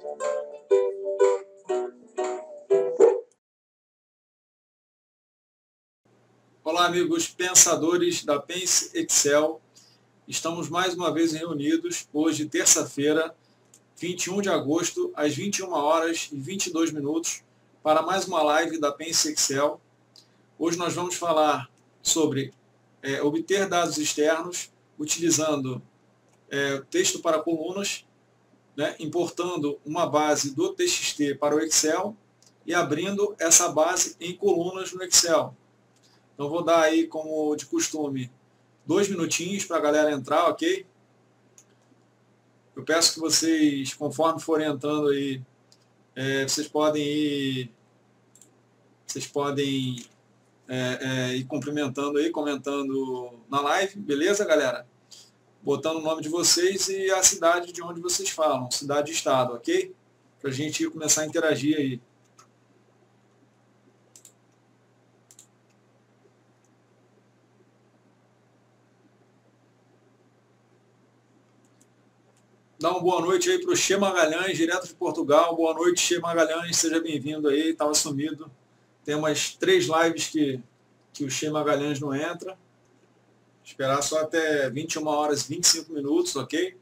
Olá, amigos pensadores da Pense Excel. Estamos mais uma vez reunidos, hoje, terça-feira, 21 de agosto, às 21 horas e 22 minutos, para mais uma live da Pense Excel. Hoje nós vamos falar sobre obter dados externos, utilizando texto para colunas, importando uma base do TXT para o Excel e abrindo essa base em colunas no Excel. Então vou dar aí, como de costume, 2 minutinhos para a galera entrar, ok? Eu peço que vocês, conforme forem entrando aí, vocês podem ir cumprimentando aí, comentando na live, beleza, galera? Botando o nome de vocês e a cidade de onde vocês falam, cidade e estado, ok? Para a gente começar a interagir aí. Dá uma boa noite aí para o Che Magalhães, direto de Portugal. Boa noite, Che Magalhães, seja bem-vindo aí, estava sumido. Tem umas 3 lives que o Che Magalhães não entra. Esperar só até 21 horas e 25 minutos, ok?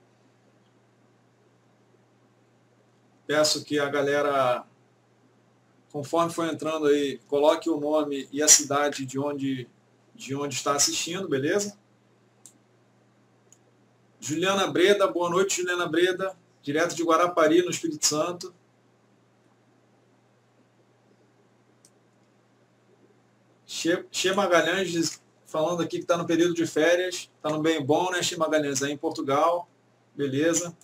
Peço que a galera, conforme for entrando aí, coloque o nome e a cidade de onde está assistindo, beleza? Juliana Breda, boa noite, Juliana Breda, direto de Guarapari, no Espírito Santo. Che Magalhães falando aqui que está no período de férias, está no bem bom, né, Che Magalhães? Aí em Portugal, beleza.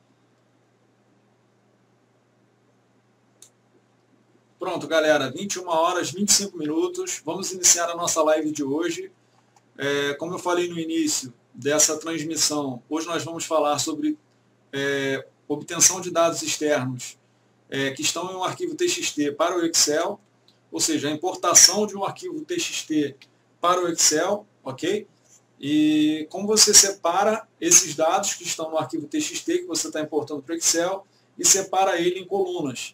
Pronto, galera, 21 horas, 25 minutos, vamos iniciar a nossa live de hoje. Como eu falei no início dessa transmissão, hoje nós vamos falar sobre obtenção de dados externos que estão em um arquivo TXT para o Excel, ou seja, a importação de um arquivo TXT para o Excel, ok? E como você separa esses dados que estão no arquivo TXT que você está importando para o Excel e separa ele em colunas.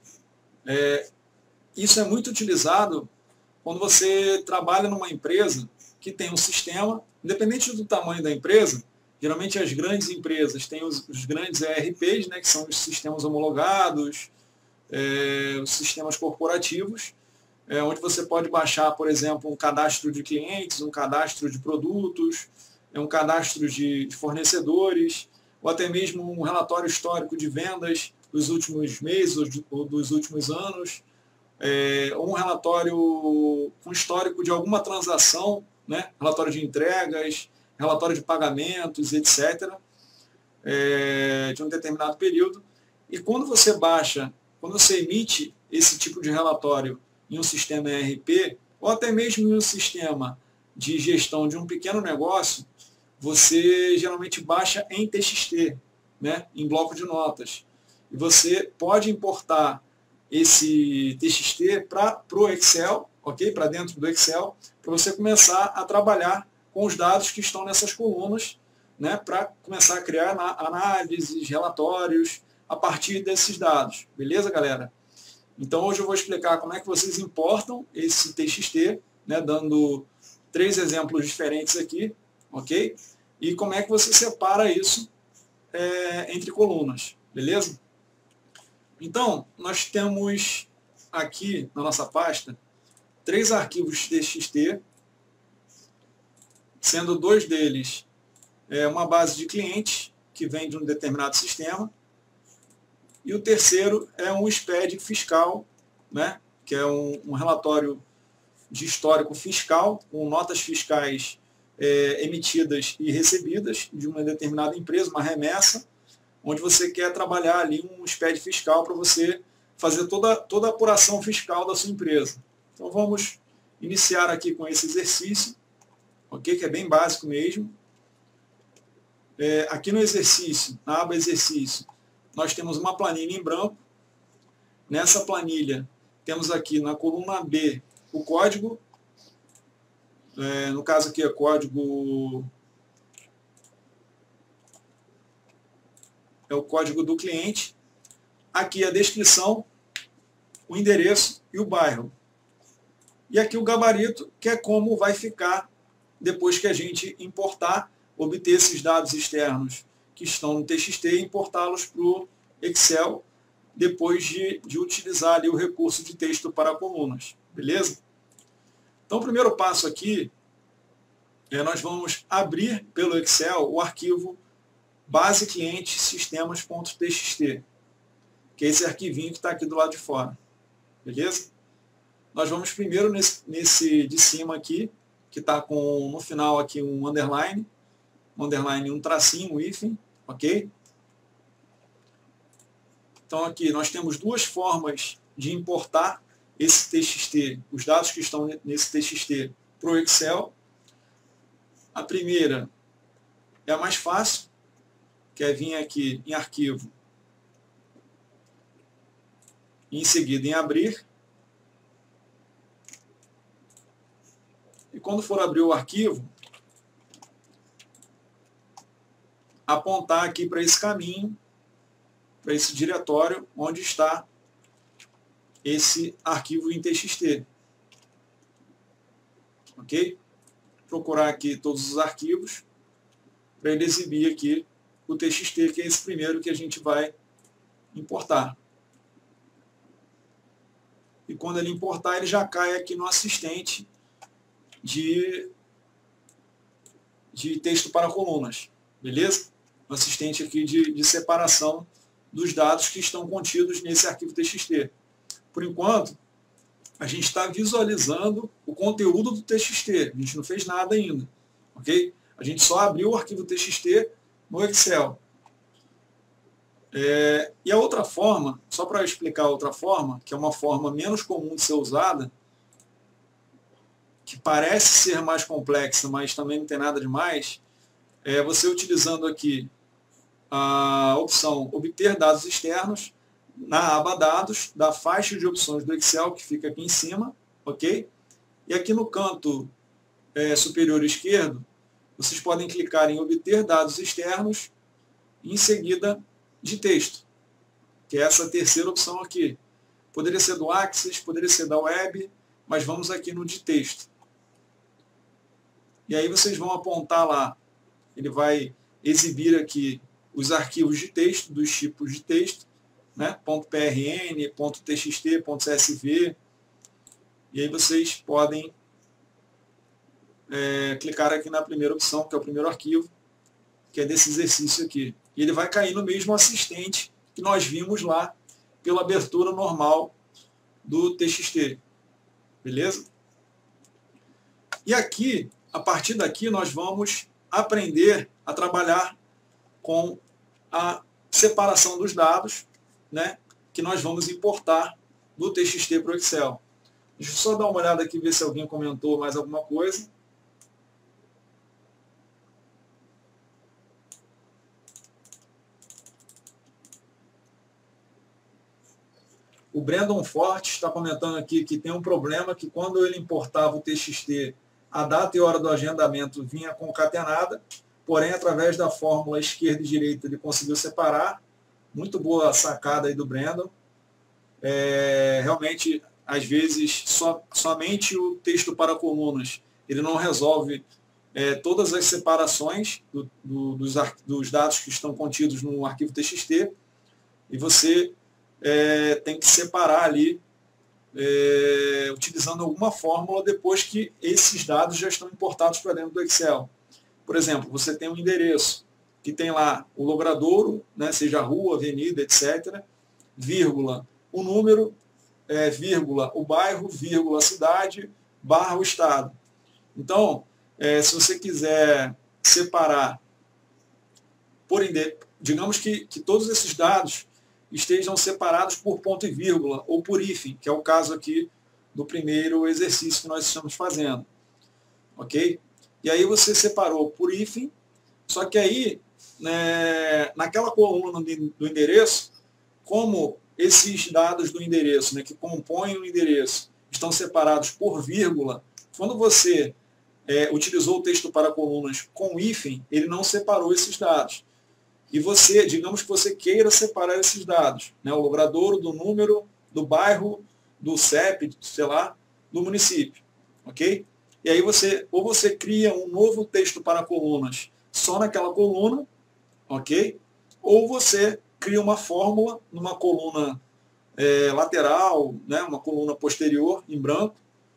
Isso é muito utilizado quando você trabalha numa empresa que tem um sistema, independente do tamanho da empresa. Geralmente as grandes empresas têm os grandes ERPs, que são os sistemas homologados, os sistemas corporativos, onde você pode baixar, por exemplo, um cadastro de clientes, um cadastro de produtos, um cadastro de fornecedores, ou até mesmo um relatório histórico de vendas dos últimos meses ou dos últimos anos, ou um relatório com histórico de alguma transação, relatório de entregas, relatório de pagamentos, etc., de um determinado período. E quando você emite esse tipo de relatório em um sistema ERP, ou até mesmo em um sistema de gestão de um pequeno negócio, você geralmente baixa em TXT, em bloco de notas. E você pode importar esse TXT para o Excel, ok? Para dentro do Excel, para você começar a trabalhar com os dados que estão nessas colunas, para começar a criar análises, relatórios a partir desses dados. Beleza, galera? Então hoje eu vou explicar como é que vocês importam esse TXT, dando 3 exemplos diferentes aqui, ok? E como é que você separa isso entre colunas, beleza? Então, nós temos aqui na nossa pasta 3 arquivos TXT, sendo 2 deles uma base de clientes que vem de um determinado sistema, e o terceiro é um SPED fiscal, que é um relatório de histórico fiscal, com notas fiscais emitidas e recebidas de uma determinada empresa, uma remessa, onde você quer trabalhar ali um SPED fiscal para você fazer toda a apuração fiscal da sua empresa. Então vamos iniciar aqui com esse exercício, ok? Que é bem básico mesmo. Aqui no exercício, na aba exercício, nós temos uma planilha em branco. Nessa planilha, temos aqui na coluna B o código, no caso aqui é o código do cliente. aqui a descrição, o endereço e o bairro. E aqui o gabarito, que é como vai ficar depois que a gente importar, obter esses dados externos que estão no TXT e importá-los para o Excel, depois de utilizar ali o recurso de texto para colunas. Beleza? Então, o primeiro passo aqui nós vamos abrir pelo Excel o arquivo base cliente sistemas.txt, que é esse arquivinho que está aqui do lado de fora. Beleza? Nós vamos primeiro nesse de cima aqui, que está com no final aqui um underline, um tracinho, um hífen, ok? Então aqui nós temos duas formas de importar esse TXT, os dados que estão nesse TXT para o Excel. A primeira é a mais fácil, que é vir aqui em arquivo e em seguida em abrir. E quando for abrir o arquivo, apontar aqui para esse caminho, para esse diretório onde está esse arquivo em TXT. Ok? Procurar aqui todos os arquivos para ele exibir aqui o TXT, que é esse primeiro que a gente vai importar. E quando ele importar, ele já cai aqui no assistente de texto para colunas. Beleza? Um assistente aqui de separação dos dados que estão contidos nesse arquivo TXT. Por enquanto, a gente está visualizando o conteúdo do TXT. A gente não fez nada ainda. Ok? A gente só abriu o arquivo TXT no Excel. E a outra forma, só para explicar a outra forma, que é uma forma menos comum de ser usada, que parece ser mais complexa, mas também não tem nada demais, é você utilizando aqui a opção obter dados externos na aba dados da faixa de opções do Excel, que fica aqui em cima, ok? E aqui no canto superior esquerdo, vocês podem clicar em obter dados externos e em seguida de texto, que é essa terceira opção aqui. Poderia ser do Axis, poderia ser da web, mas vamos aqui no de texto. E aí vocês vão apontar lá, ele vai exibir aqui os arquivos de texto, dos tipos de texto, né? .prn, .txt, .csv, e aí vocês podem clicar aqui na primeira opção, que é o primeiro arquivo, que é desse exercício aqui. E ele vai cair no mesmo assistente que nós vimos lá pela abertura normal do TXT. Beleza? E aqui, a partir daqui, nós vamos aprender a trabalhar com a separação dos dados, né, que nós vamos importar do TXT para o Excel. Deixa eu só dar uma olhada aqui, ver se alguém comentou mais alguma coisa. O Brandon Forte está comentando aqui que tem um problema que quando ele importava o TXT, a data e hora do agendamento vinha concatenada, porém, através da fórmula esquerda e direita, ele conseguiu separar. Muito boa sacada aí do Brandon. Realmente, às vezes, somente o texto para colunas, ele não resolve todas as separações dos dados que estão contidos no arquivo TXT, e você tem que separar ali, utilizando alguma fórmula depois que esses dados já estão importados para dentro do Excel. Por exemplo, você tem um endereço que tem lá o logradouro, né, seja rua, avenida, etc., vírgula, o número, vírgula, o bairro, vírgula, a cidade, barra, o estado. Então, se você quiser separar, digamos que todos esses dados estejam separados por ponto e vírgula, ou por hífen, que é o caso aqui do primeiro exercício que nós estamos fazendo. Ok? E aí você separou por hífen, só que aí, naquela coluna do endereço, como esses dados do endereço, né, que compõem o endereço, estão separados por vírgula, quando você utilizou o texto para colunas com hífen, ele não separou esses dados. e você, digamos que você queira separar esses dados, né, o logradouro do número, do bairro, do CEP, sei lá, do município, ok? E aí ou você cria um novo texto para colunas só naquela coluna, ok? Ou você cria uma fórmula numa coluna lateral, né, uma coluna posterior em branco,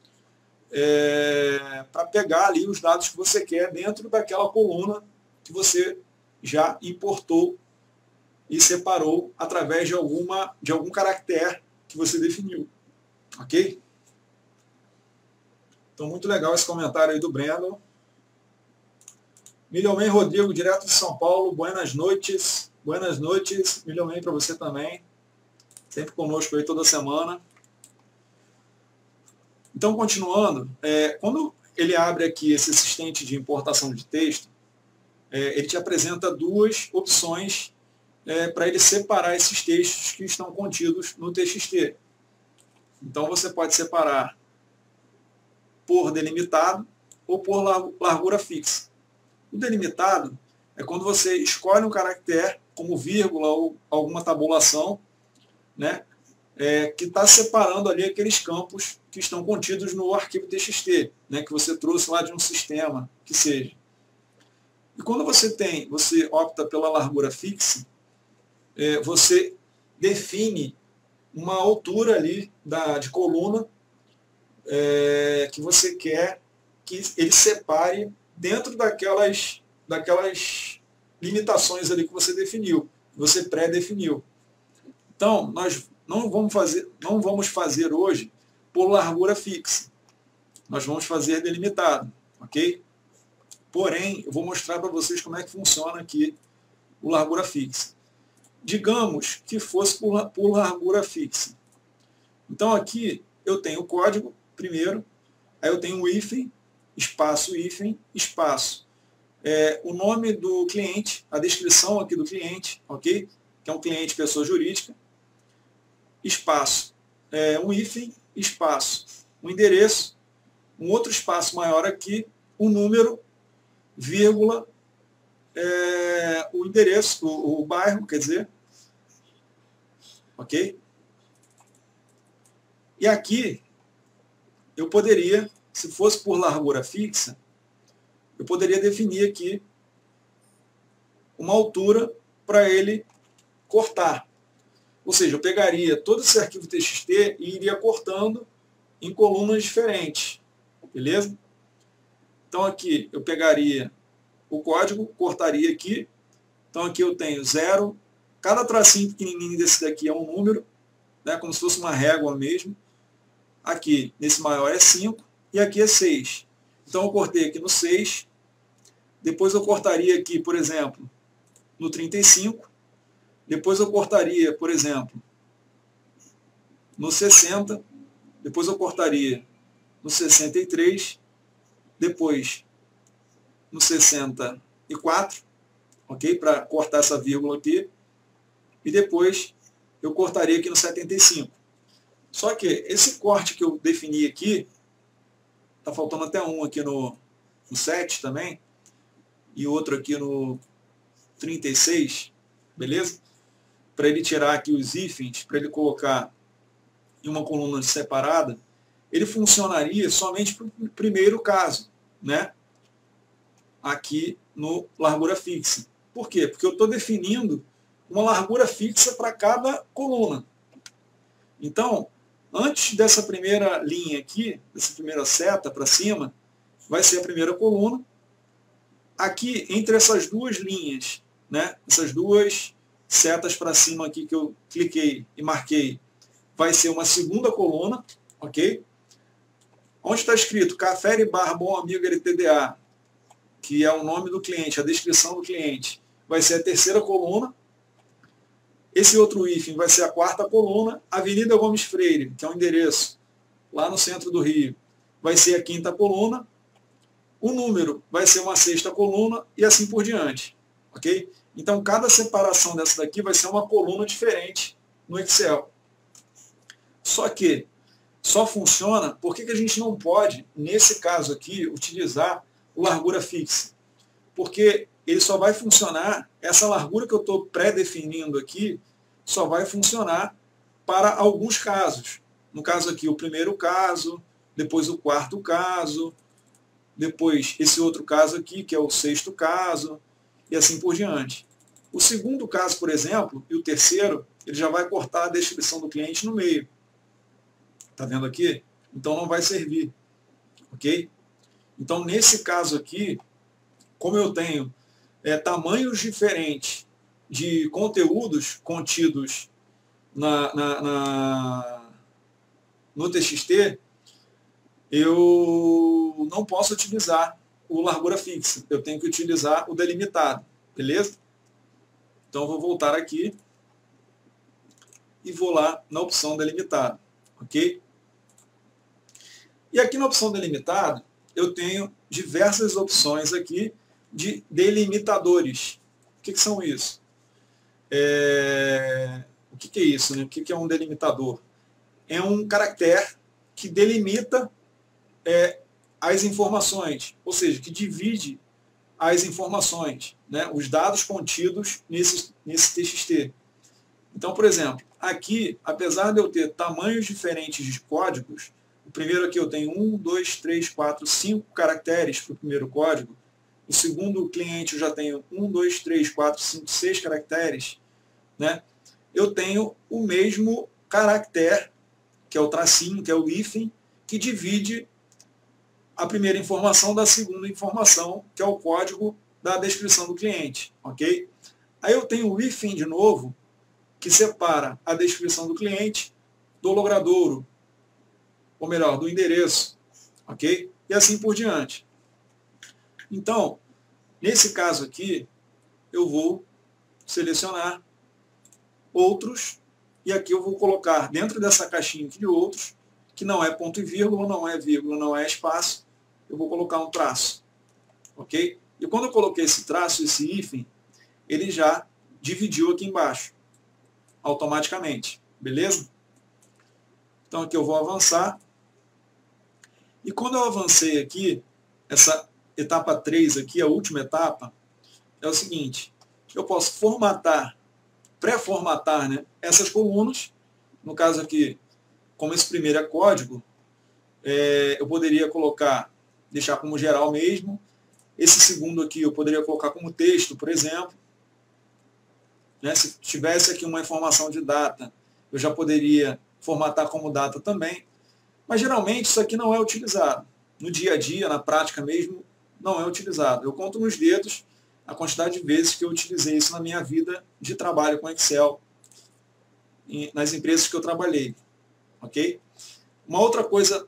para pegar ali os dados que você quer dentro daquela coluna que você já importou e separou através de algum caractere que você definiu. Ok? Então, muito legal esse comentário aí do Breno. Milhomem Rodrigo, direto de São Paulo, buenas noites. Buenas noites, Milhomem, para você também. Sempre conosco aí toda semana. Então, continuando, quando ele abre aqui esse assistente de importação de texto, ele te apresenta duas opções para ele separar esses textos que estão contidos no TXT. Então, você pode separar por delimitado ou por largura fixa. O delimitado é quando você escolhe um caractere, como vírgula ou alguma tabulação, né, que está separando ali aqueles campos que estão contidos no arquivo TXT, né, que você trouxe lá de um sistema, que seja. E quando você opta pela largura fixa, você define uma altura ali de coluna que você quer que ele separe dentro daquelas limitações ali que você definiu, que você pré-definiu. Então, nós não vamos fazer hoje por largura fixa. Nós vamos fazer delimitado, ok? Porém, eu vou mostrar para vocês como é que funciona aqui o largura fixa. Digamos que fosse por largura fixa. Então, aqui eu tenho o código primeiro, aí eu tenho o hífen, espaço, o nome do cliente, a descrição aqui do cliente, ok? Que é um cliente pessoa jurídica, espaço, um hífen, espaço, um endereço, um outro espaço maior aqui, o número, vírgula, o endereço, o bairro, quer dizer, ok? E aqui, eu poderia, se fosse por largura fixa, eu poderia definir aqui uma altura para ele cortar. Ou seja, eu pegaria todo esse arquivo TXT e iria cortando em colunas diferentes. Beleza? Então aqui eu pegaria o código, cortaria aqui. Então aqui eu tenho 0. Cada tracinho pequenininho desse daqui é um número, né, como se fosse uma régua mesmo. Aqui, nesse maior é 5 e aqui é 6. Então eu cortei aqui no 6. Depois eu cortaria aqui, por exemplo, no 35. Depois eu cortaria, por exemplo, no 60. Depois eu cortaria no 63. Depois no 64, ok? Para cortar essa vírgula aqui. E depois eu cortaria aqui no 75. Só que esse corte que eu defini aqui, está faltando até um aqui no 7 também, e outro aqui no 36, beleza? Para ele tirar aqui os hífens, para ele colocar em uma coluna separada, ele funcionaria somente para o primeiro caso, né? Aqui no largura fixa. Por quê? Porque eu estou definindo uma largura fixa para cada coluna. Então, antes dessa primeira linha aqui, dessa primeira seta para cima, vai ser a primeira coluna. Aqui, entre essas duas linhas, né, essas duas setas para cima aqui que eu cliquei e marquei, vai ser uma segunda coluna, ok? Onde está escrito Café Bar Bom Amigo LTDA, que é o nome do cliente, a descrição do cliente, vai ser a terceira coluna. Esse outro hífen vai ser a quarta coluna. Avenida Gomes Freire, que é o endereço lá no centro do Rio, vai ser a quinta coluna. O número vai ser uma sexta coluna e assim por diante. Ok? Então, cada separação dessa daqui vai ser uma coluna diferente no Excel. Só que só funciona porque a gente não pode, nesse caso aqui, utilizar o largura fixa. Porque ele só vai funcionar, essa largura que eu estou pré-definindo aqui, só vai funcionar para alguns casos. No caso aqui, o primeiro caso, depois o quarto caso, depois esse outro caso aqui, que é o sexto caso, e assim por diante. O segundo caso, por exemplo, e o terceiro, ele já vai cortar a descrição do cliente no meio. Está vendo aqui? Então não vai servir. Ok? Então, nesse caso aqui, como eu tenho tamanhos diferentes de conteúdos contidos no TXT, eu não posso utilizar o largura fixa. Eu tenho que utilizar o delimitado. Beleza? Então, eu vou voltar aqui e vou lá na opção delimitado. Ok? E aqui na opção delimitado, eu tenho diversas opções aqui de delimitadores. O que são isso? O que é isso, né? O que é um delimitador? É um caractere que delimita as informações, ou seja, que divide as informações, né? Os dados contidos nesse TXT. Então, por exemplo, aqui, apesar de eu ter tamanhos diferentes de códigos, o primeiro aqui eu tenho 1, 2, 3, 4, 5 caracteres para o primeiro código. O segundo cliente eu já tenho 1, 2, 3, 4, 5, 6 caracteres. Né? Eu tenho o mesmo caractere, que é o tracinho, que é o hífen, que divide a primeira informação da segunda informação, que é o código da descrição do cliente. Ok? Aí eu tenho o hífen de novo, que separa a descrição do cliente do logradouro, ou melhor, do endereço, ok? E assim por diante. Então, nesse caso aqui, eu vou selecionar outros, e aqui eu vou colocar dentro dessa caixinha aqui de outros, que não é ponto e vírgula, não é vírgula, não é espaço, eu vou colocar um traço, ok? E quando eu coloquei esse traço, esse hífen, ele já dividiu aqui embaixo, automaticamente, beleza? Então aqui eu vou avançar. E quando eu avancei aqui, essa etapa 3 aqui, a última etapa, é o seguinte, eu posso formatar, pré-formatar, né, essas colunas. No caso aqui, como esse primeiro é código, eu poderia deixar como geral mesmo. Esse segundo aqui eu poderia colocar como texto, por exemplo. Né, se tivesse aqui uma informação de data, eu já poderia formatar como data também. Mas geralmente isso aqui não é utilizado. No dia a dia, na prática mesmo, não é utilizado. Eu conto nos dedos a quantidade de vezes que eu utilizei isso na minha vida de trabalho com Excel, nas empresas que eu trabalhei. Ok? Uma outra coisa,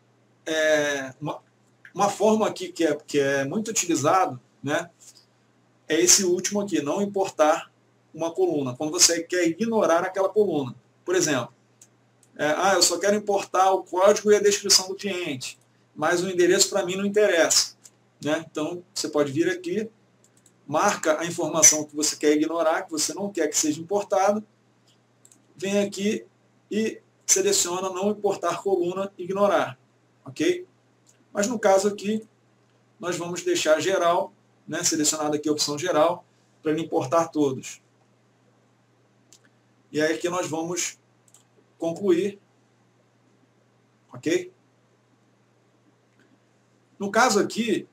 uma forma aqui que é muito utilizado, né, é esse último aqui, não importar uma coluna, quando você quer ignorar aquela coluna. Por exemplo, eu só quero importar o código e a descrição do cliente, mas o endereço para mim não interessa. Né? Então, você pode vir aqui, marca a informação que você quer ignorar, que você não quer que seja importado, vem aqui e seleciona não importar coluna, ignorar. Ok? Mas no caso aqui, nós vamos deixar geral, né? Selecionado aqui a opção geral, para ele importar todos. E aí aqui nós vamos concluir. Ok? No caso aqui,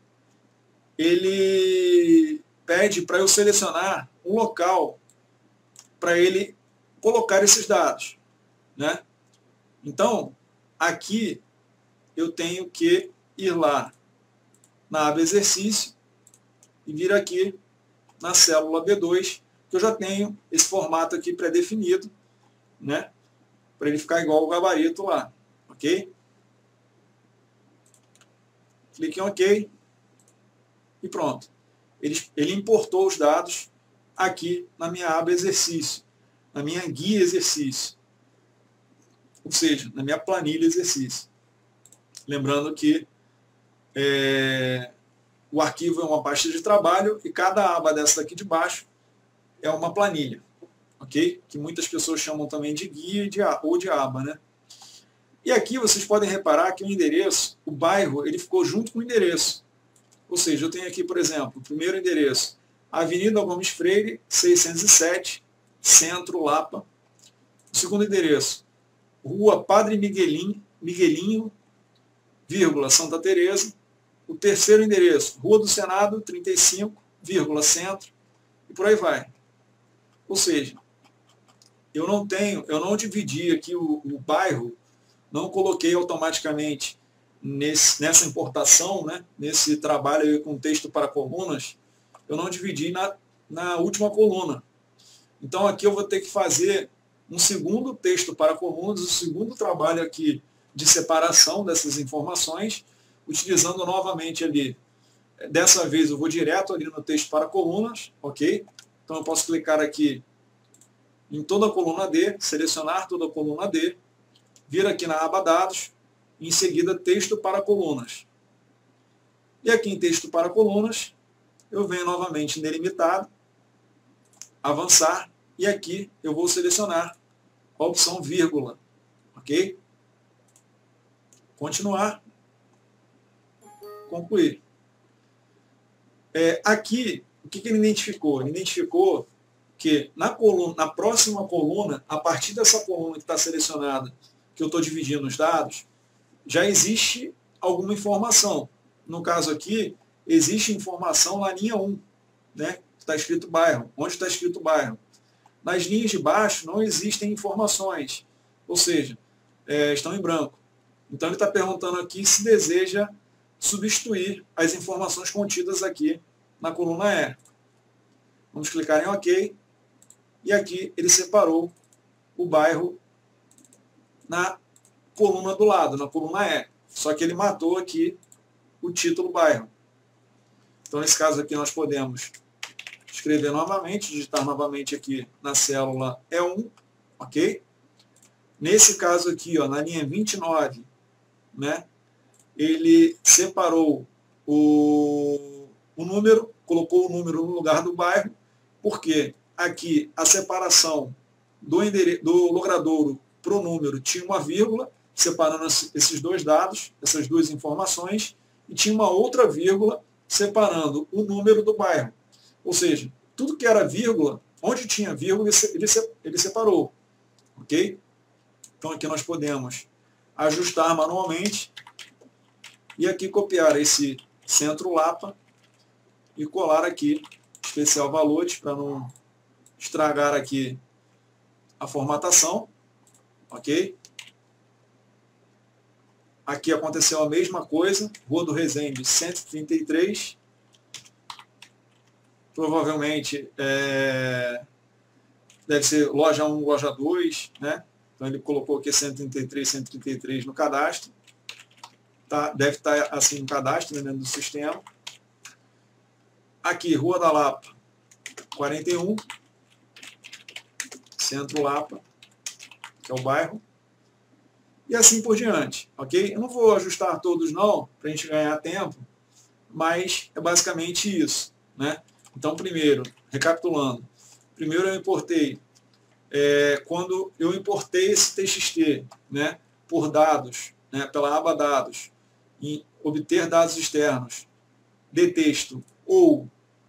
ele pede para eu selecionar um local para ele colocar esses dados. Né? Então, aqui eu tenho que ir lá na aba exercício e vir aqui na célula B2, que eu já tenho esse formato aqui pré-definido, né? Para ele ficar igual ao gabarito lá. Ok? Clique em OK e pronto. Ele importou os dados aqui na minha aba exercício, na minha guia exercício, ou seja, na minha planilha exercício. Lembrando que o arquivo é uma pasta de trabalho e cada aba dessa aqui de baixo é uma planilha, ok? Que muitas pessoas chamam também de guia ou de aba, né? E aqui vocês podem reparar que o endereço, o bairro, ele ficou junto com o endereço. Ou seja, eu tenho aqui, por exemplo, o primeiro endereço, Avenida Gomes Freire, 607, Centro, Lapa. O segundo endereço, Rua Padre Miguelinho, vírgula, Santa Teresa. O terceiro endereço, Rua do Senado, 35, vírgula, Centro. E por aí vai. Ou seja, eu não dividi aqui o bairro, não coloquei automaticamente nessa importação, né, nesse trabalho aí com texto para colunas, eu não dividi na última coluna. Então aqui eu vou ter que fazer um segundo texto para colunas, um segundo trabalho aqui de separação dessas informações, utilizando novamente ali, dessa vez eu vou direto ali no texto para colunas, ok? Então eu posso clicar aqui em toda a coluna D, selecionar toda a coluna D, vir aqui na aba dados, e em seguida texto para colunas. E aqui em texto para colunas, eu venho novamente em delimitado, avançar, e aqui eu vou selecionar a opção vírgula, ok? Continuar, concluir. Aqui, o que ele identificou? Ele identificou que na próxima coluna, a partir dessa coluna que está selecionada, que eu estou dividindo os dados, já existe alguma informação. No caso aqui, existe informação na linha 1, né? Está escrito bairro. Onde está escrito bairro? Nas linhas de baixo não existem informações, ou seja, estão em branco. Então ele está perguntando aqui se deseja substituir as informações contidas aqui na coluna E. Vamos clicar em OK. E aqui ele separou o bairro na coluna do lado, na coluna E. Só que ele matou aqui o título bairro. Então, nesse caso aqui, nós podemos escrever novamente, digitar novamente aqui na célula E1, ok? Nesse caso aqui, ó, na linha 29, né, ele separou o número, colocou o número no lugar do bairro, porque aqui a separação do logradouro para o número tinha uma vírgula, separando esses dois dados, essas duas informações, e tinha uma outra vírgula separando o número do bairro. Ou seja, tudo que era vírgula, onde tinha vírgula, ele separou. Ok? Então aqui nós podemos ajustar manualmente e aqui copiar esse Centro Lapa e colar aqui especial valores para não estragar aqui a formatação. Ok? Aqui aconteceu a mesma coisa, Rua do Resende 133, provavelmente deve ser loja 1, loja 2, né? Então ele colocou aqui 133, 133 no cadastro, deve estar assim no cadastro, né, dentro do sistema. Aqui, Rua da Lapa 41, Centro Lapa, que é o bairro. E assim por diante, ok? Eu não vou ajustar todos não, para a gente ganhar tempo, mas é basicamente isso, né? Então, primeiro, recapitulando, primeiro eu importei, quando eu importei esse TXT, né, por dados, né, pela aba dados, em obter dados externos de texto ou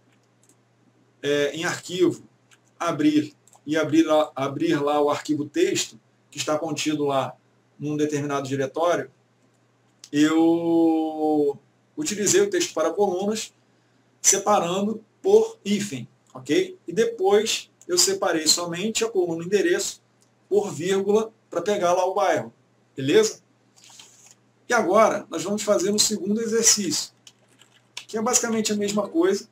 em arquivo, abrir lá o arquivo texto, que está contido lá num determinado diretório, eu utilizei o texto para colunas, separando por hífen, ok? E depois eu separei somente a coluna endereço por vírgula para pegar lá o bairro, beleza? E agora nós vamos fazer um segundo exercício, que é basicamente a mesma coisa,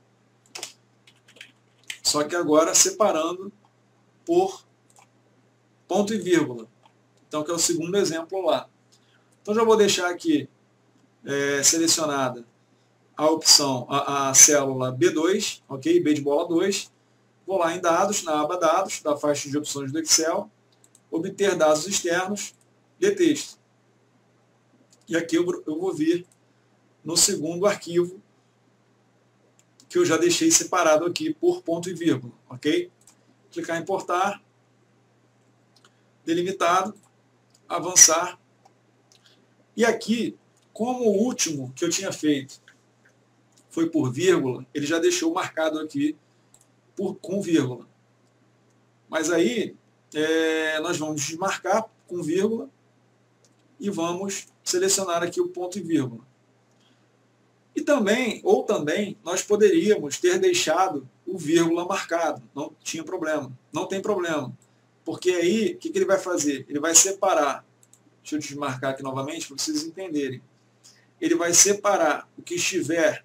só que agora separando por ponto e vírgula. Então, que é o segundo exemplo lá. Então, já vou deixar aqui selecionada a opção, a célula B2, ok? B de bola 2. Vou lá em dados, na aba dados, da faixa de opções do Excel, obter dados externos de texto. E aqui eu vou vir no segundo arquivo, que eu já deixei separado aqui por ponto e vírgula, ok? Clicar em importar, delimitado, avançar. E aqui, como o último que eu tinha feito foi por vírgula, ele já deixou marcado aqui com vírgula. Mas aí nós vamos desmarcar com vírgula e vamos selecionar aqui o ponto e vírgula. E também, nós poderíamos ter deixado o vírgula marcado, não tinha problema, não tem problema. Porque aí, o que ele vai fazer? Ele vai separar, deixa eu desmarcar aqui novamente para vocês entenderem. Ele vai separar o que estiver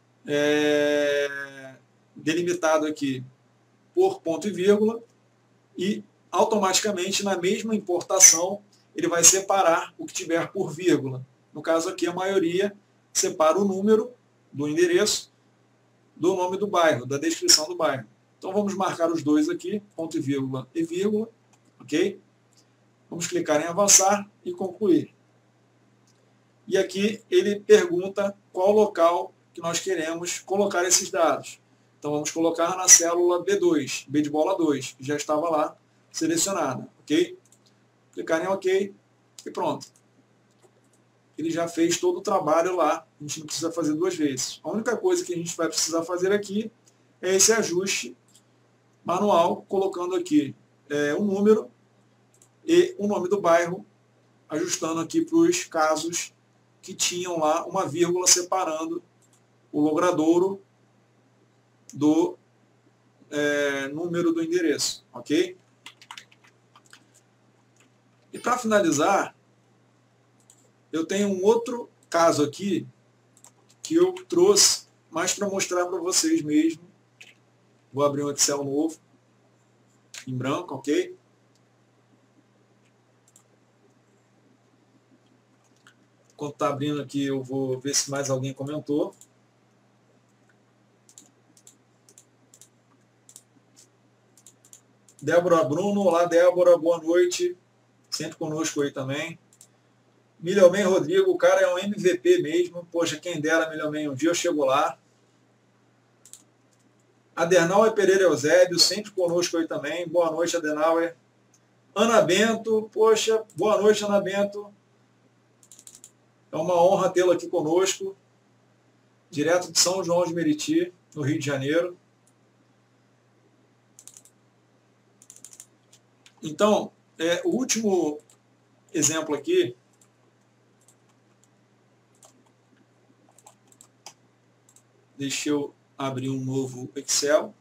delimitado aqui por ponto e vírgula e automaticamente na mesma importação ele vai separar o que tiver por vírgula. No caso aqui a maioria separa o número do endereço do nome do bairro, da descrição do bairro. Então vamos marcar os dois aqui, ponto e vírgula, ok? Vamos clicar em avançar e concluir. E aqui ele pergunta qual local que nós queremos colocar esses dados. Então vamos colocar na célula B2, B de bola 2, que já estava lá selecionada, ok? Clicar em OK e pronto. Ele já fez todo o trabalho lá, a gente não precisa fazer duas vezes. A única coisa que a gente vai precisar fazer aqui é esse ajuste manual, colocando aqui o número e o nome do bairro, ajustando aqui para os casos que tinham lá uma vírgula separando o logradouro do número do endereço, ok? E para finalizar, eu tenho um outro caso aqui que eu trouxe mais para mostrar para vocês mesmo. Vou abrir um Excel novo, em branco, ok? Enquanto está abrindo aqui, eu vou ver se mais alguém comentou. Débora Bruno, olá Débora, boa noite. Sempre conosco aí também. Milhomen Rodrigo, o cara é um MVP mesmo. Poxa, quem dera, Milhomen, um dia eu chego lá. Adenauer Pereira Eusébio, sempre conosco aí também. Boa noite, Adenauer. Ana Bento, poxa, boa noite, Ana Bento. É uma honra tê-lo aqui conosco. Direto de São João de Meriti, no Rio de Janeiro. Então, o último exemplo aqui. Deixa eu abrir um novo Excel.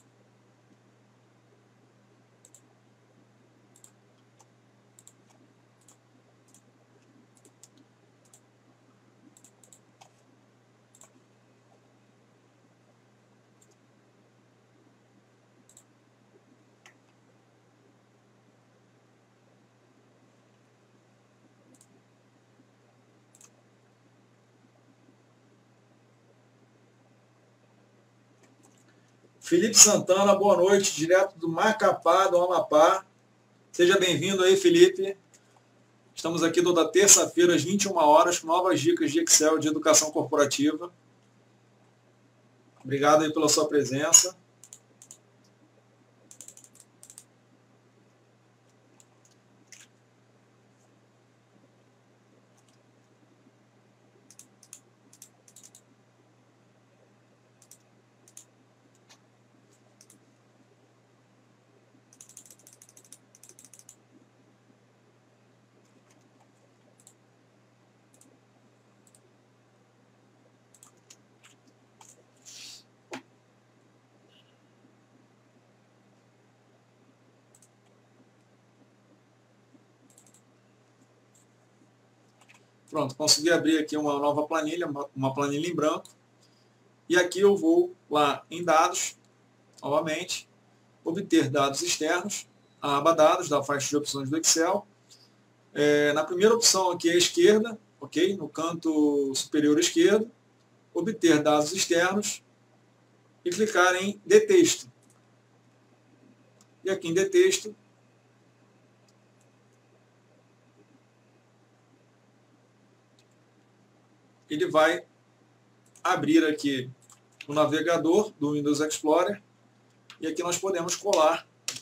Felipe Santana, boa noite, direto do Macapá, do Amapá. Seja bem-vindo aí, Felipe. Estamos aqui toda terça-feira, às 21 horas, com novas dicas de Excel de educação corporativa. Obrigado aí pela sua presença. Pronto, consegui abrir aqui uma nova planilha, uma planilha em branco. E aqui eu vou lá em dados, novamente, obter dados externos, a aba dados da faixa de opções do Excel. Na primeira opção aqui à esquerda, ok? No canto superior esquerdo, obter dados externos e clicar em de texto. E aqui em de texto, ele vai abrir aqui o navegador do Windows Explorer e aqui nós podemos colar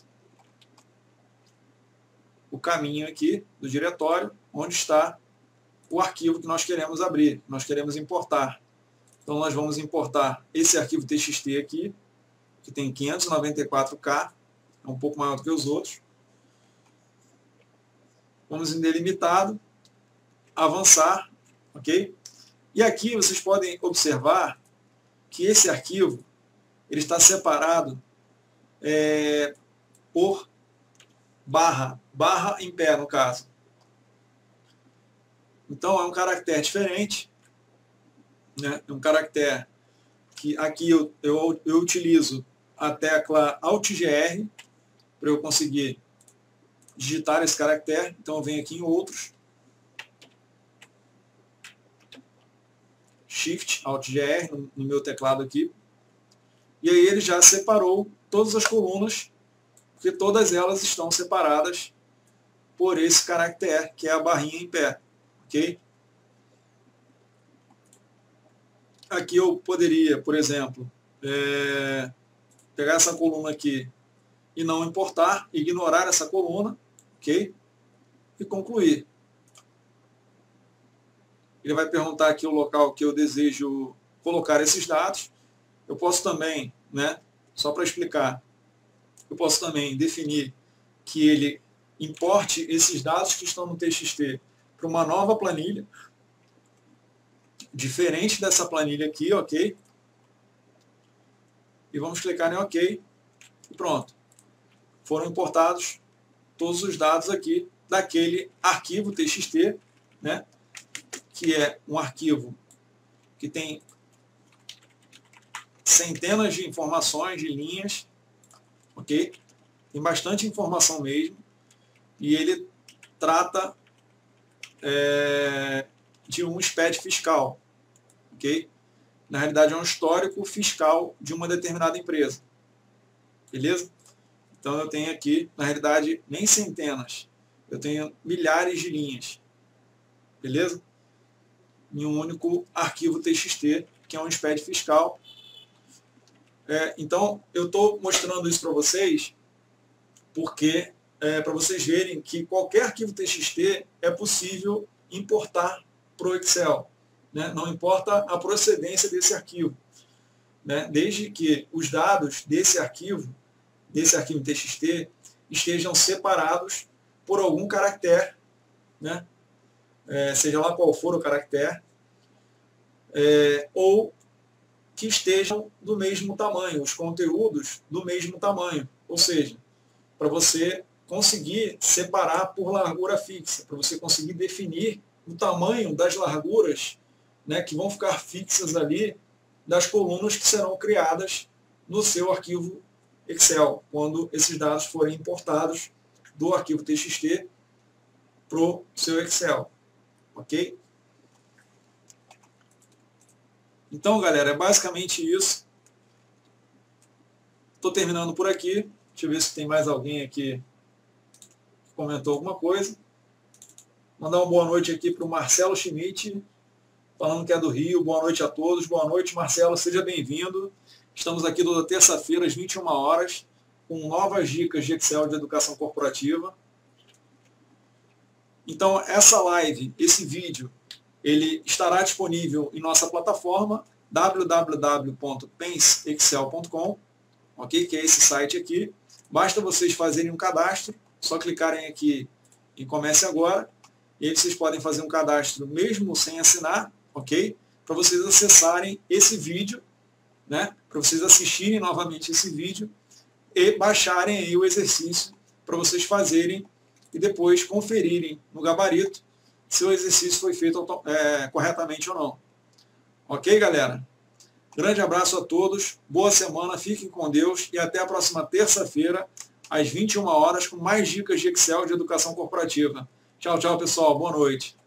o caminho aqui do diretório onde está o arquivo que nós queremos abrir, nós queremos importar. Então nós vamos importar esse arquivo TXT aqui, que tem 594K, é um pouco maior do que os outros. Vamos em delimitado, avançar, ok? E aqui vocês podem observar que esse arquivo ele está separado por barra em pé, no caso. Então é um caractere diferente, né? É um caractere que aqui eu utilizo a tecla Alt-GR para eu conseguir digitar esse caractere. Então eu venho aqui em outros, Shift, Alt-GR no meu teclado aqui, e aí ele já separou todas as colunas, porque todas elas estão separadas por esse caractere, que é a barrinha em pé, ok? Aqui eu poderia, por exemplo, pegar essa coluna aqui e não importar, ignorar essa coluna, ok? E concluir. Ele vai perguntar aqui o local que eu desejo colocar esses dados. Eu posso também, né, só para explicar, eu posso também definir que ele importe esses dados que estão no TXT para uma nova planilha, diferente dessa planilha aqui, ok? E vamos clicar em OK. E pronto. Foram importados todos os dados aqui daquele arquivo TXT, né? Que é um arquivo que tem centenas de informações, de linhas, ok? Tem bastante informação mesmo, e ele trata de um SPED fiscal, ok? Na realidade é um histórico fiscal de uma determinada empresa, beleza? Então eu tenho aqui, na realidade, nem centenas, eu tenho milhares de linhas, beleza? Em um único arquivo TXT, que é um SPED fiscal. Então, eu estou mostrando isso para vocês, porque para vocês verem que qualquer arquivo TXT é possível importar para o Excel, né? Não importa a procedência desse arquivo, né? Desde que os dados desse arquivo TXT, estejam separados por algum caractere, né? Seja lá qual for o caractere, ou que estejam do mesmo tamanho, os conteúdos do mesmo tamanho. Ou seja, para você conseguir separar por largura fixa, para você conseguir definir o tamanho das larguras, né, que vão ficar fixas ali, das colunas que serão criadas no seu arquivo Excel, quando esses dados forem importados do arquivo TXT para o seu Excel. Ok? Então, galera, é basicamente isso. Estou terminando por aqui. Deixa eu ver se tem mais alguém aqui que comentou alguma coisa. Mandar uma boa noite aqui para o Marcelo Schmidt, falando que é do Rio. Boa noite a todos. Boa noite, Marcelo. Seja bem-vindo. Estamos aqui toda terça-feira, às 21 horas, com novas dicas de Excel de educação corporativa. Então, essa live, esse vídeo, ele estará disponível em nossa plataforma www.pensexcel.com, ok? Que é esse site aqui. Basta vocês fazerem um cadastro, só clicarem aqui em Comece Agora, e aí vocês podem fazer um cadastro mesmo sem assinar, ok? Para vocês acessarem esse vídeo, né? Para vocês assistirem novamente esse vídeo e baixarem aí o exercício para vocês fazerem e depois conferirem no gabarito se o exercício foi feito corretamente ou não. Ok, galera? Grande abraço a todos, boa semana, fiquem com Deus e até a próxima terça-feira, às 21 horas, com mais dicas de Excel de educação corporativa. Tchau, tchau, pessoal. Boa noite.